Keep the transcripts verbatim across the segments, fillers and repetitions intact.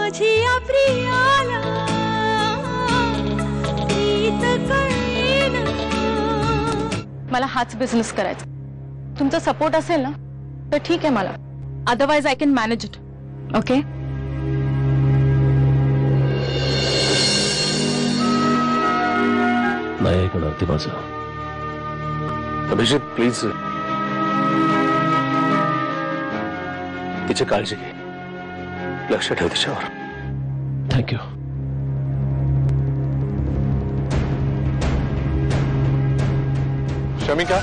माझिया प्रियाला प्रीत कळेना। मला हाच बिझनेस करायचा, तुमचा सपोर्ट असेल ना तर ठीक आहे मला, otherwise I can manage it. Okay नाही ऐकणार ते माझं। अभिजित प्लीज तिची काळजी घे, लक्ष ठेव तिच्यावर। थँक्यू। शमिका,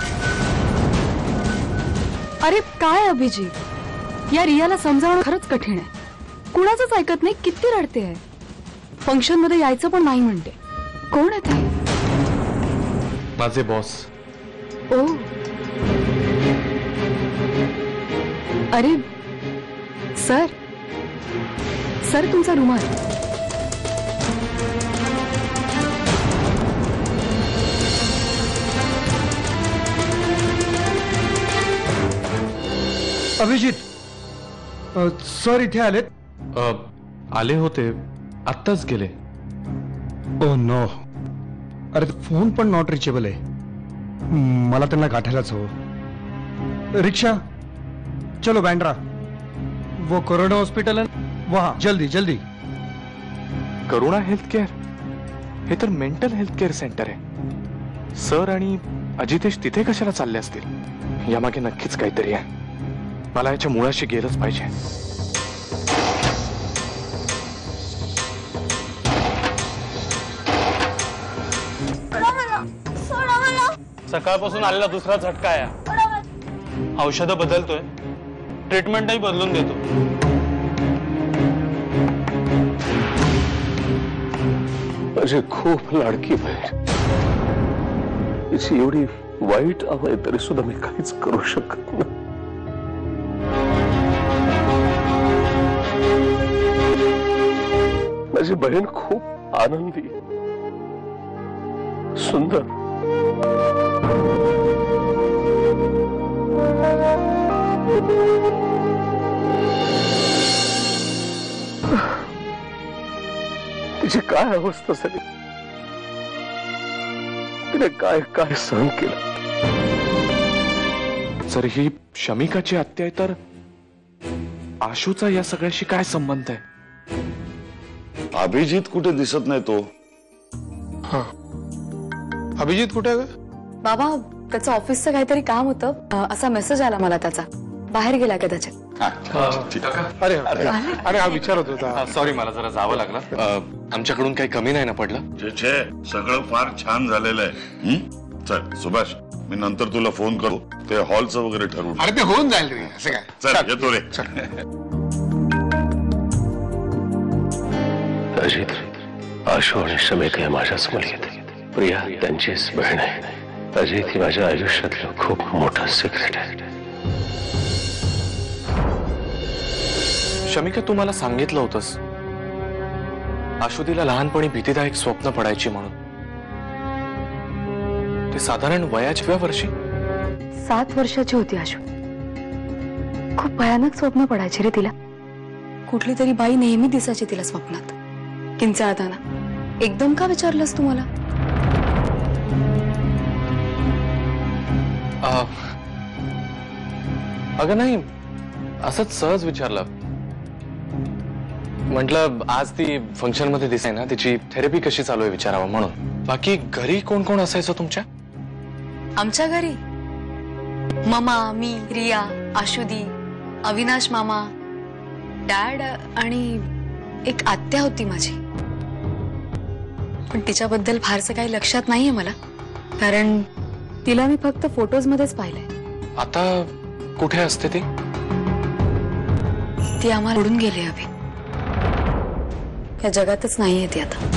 अरे काय अभिजित, या रियाला समजावणं खरंच कठीण आहे। कुणाचंच ऐकत नाही, किती रडते आहे। फंक्शन मध्ये यायचं पण नाही म्हणते। कोण आहे ते? माझे बॉस। ओ अरे सर, सर तुमचा रुमाल। अभिजित, सर इथे आलेत? आले होते, आत्ताच गेले। ओ नो, अरे फोन पण नॉट रिचेबल आहे। मला त्यांना गाठायलाच हवं। रिक्षा चलो बँड्रा, वो कोरोना हॉस्पिटल है वहां, जल्दी जल्दी। करुणा हेल्थ केअर हे तर मेंटल हेल्थ केअर सेंटर आहे। सर आणि अजितेश तिथे कशाला चालले असतील? यामागे नक्कीच काहीतरी आहे। मला याच्या मुळाशी गेलंच पाहिजे। सकाळपासून आलेला दुसरा झटका आहे। औषधं बदलतोय, ट्रीटमेंटही बदलून देतो। माझी खूप लाडकी बहीण, तिची एवढी वाईट आवड आहे तरी सुद्धा मी काहीच करू शकत नाही। माझी बहीण खूप आनंदी, सुंदर, तिची काय अवस्था झाली, तिने काय काय सहन केलं। जर ही शमिकाची हत्या आहे तर आशूचा या सगळ्याशी काय संबंध आहे? अभिजित कुठे दिसत नाही तो? हा, अभिजित कुठे आहे? बाबा त्याचं ऑफिसचं काहीतरी काम होतं, असा मेसेज आला मला त्याचा, बाहेर गेला कदाचित। अरे अरे हा विचारत होता। सॉरी, मला जरा जावं लागलं। आमच्याकडून काही कमी नाही ना पडलं? छे छे, सगळं फार छान झालेलं आहे। चल सुभाष, मी नंतर तुला फोन करू, ते हॉलचं वगैरे ठरवू। अरे ते होऊन जाईल रे, असं काय? चल येतो रे। अजित, आशू आणि शमिका या माझ्याच मुली आहेत। प्रिया त्यांचीच बहीण आहे। अजित ही माझ्या आयुष्यातलं खूप मोठं सिक्रेट आहे। शमिका, तू मला सांगितलं होतंस आशू तिला लहानपणी भीतीदायक स्वप्न पडायची म्हणून। ते साधारण वयाच्या वर्षी? सात वर्षाची होती आशू। खूप भयानक स्वप्न पडायचे रे तिला। कुठली तरी बाई नेहमी दिसायची तिला स्वप्नात, किंचाळताना। एकदम का विचारलंस तू मला? अगं नाही, असंच सहज विचारलं। म्हटलं आज ती फंक्शन मध्ये दिसाय ना, तिची थेरपी कशी चालू आहे विचारावं म्हणून। बाकी घरी कोण कोण असायचं तुमच्या? आमच्या घरी ममा, मी, रिया, आशुदी, अविनाश मामा, डॅड आणि एक आत्या होती माझी। पण तिच्याबद्दल फारसं काही लक्षात नाहीये मला, कारण तिला मी फक्त फोटोज मध्येच पाहिलंय। आता कुठे असते ती? ती आम्हाला सोडून गेली अभि, या जगातच नाहीये ती आता।